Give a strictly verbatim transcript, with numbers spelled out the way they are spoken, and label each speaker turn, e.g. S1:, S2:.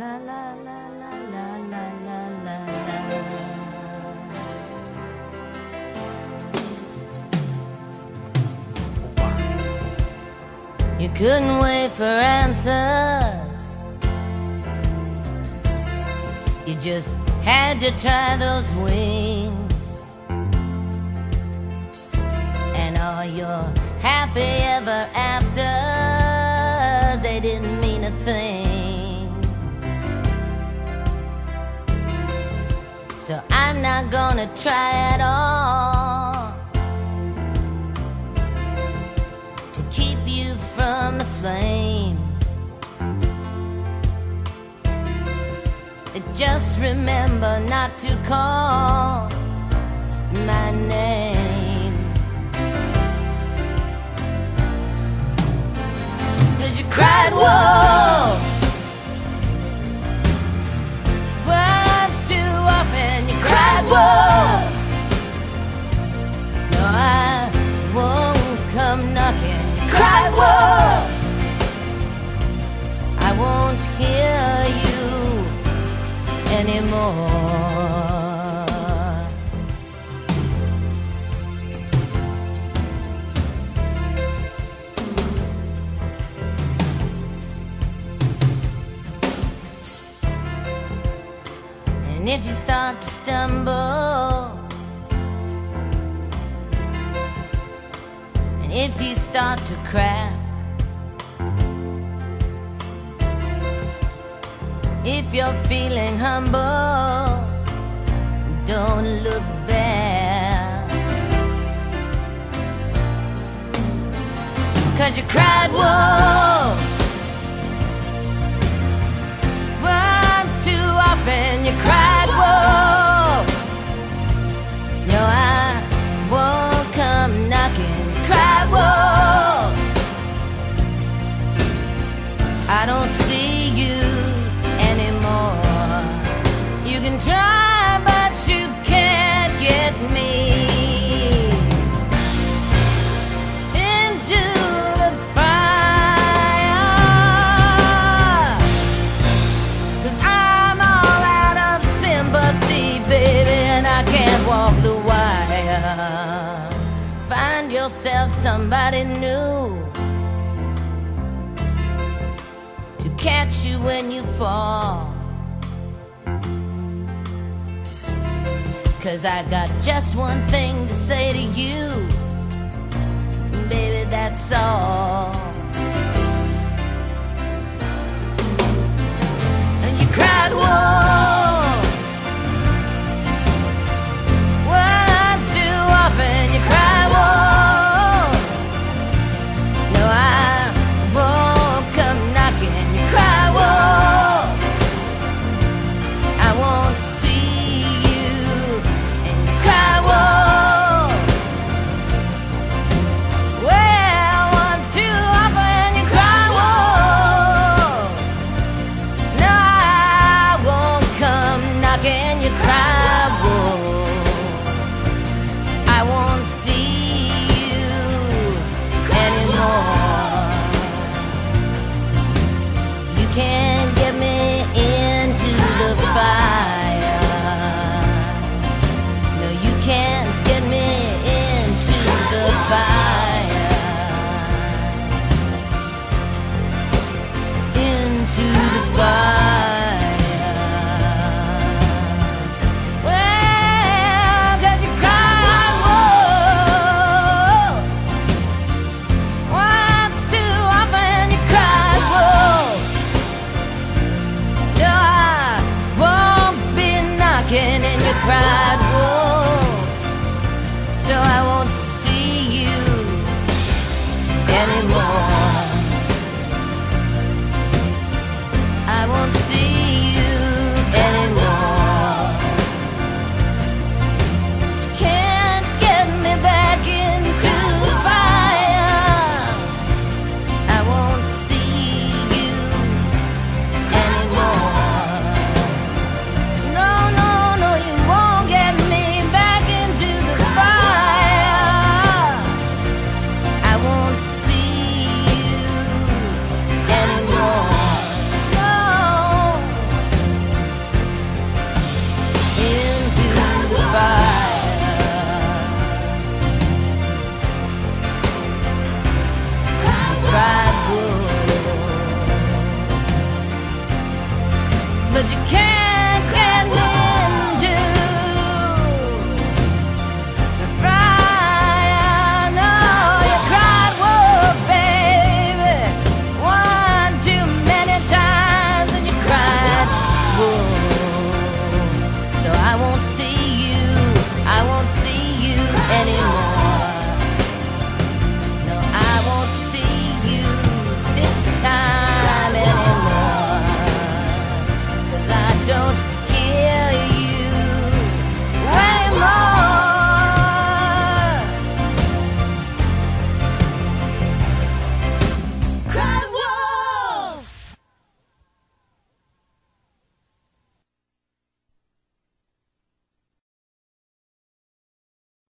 S1: la la la la la la la la la. You couldn't wait for answers, you just had to try those wings. And all your happy ever afters, they didn't mean a thing. So I'm not gonna try at all to keep you from the flame. Just remember not to call my name, 'cause you cried wolf once too often. You cried wolf. No, I won't come knocking. You cried wolf. I won't hear you anymore. And if you start to stumble, and if you start to crack, if you're feeling humble, don't look back, 'cause you cried wolf once too often. You cried wolf. No, I won't come knocking. You cried wolf. I don't see you anymore. You can try, but you can't get me into the fire, 'cause I'm all out of sympathy, baby, and I can't walk the wire. Find yourself somebody new to catch you when you fall, 'cause I got just one thing to say to you, baby, that's all. And you cried wolf once too often. You cried wolf. No, I won't come knocking. You cried wolf. I won't see you. And you cried wolf. Well, once too often. You cried wolf. No, I won't come knocking.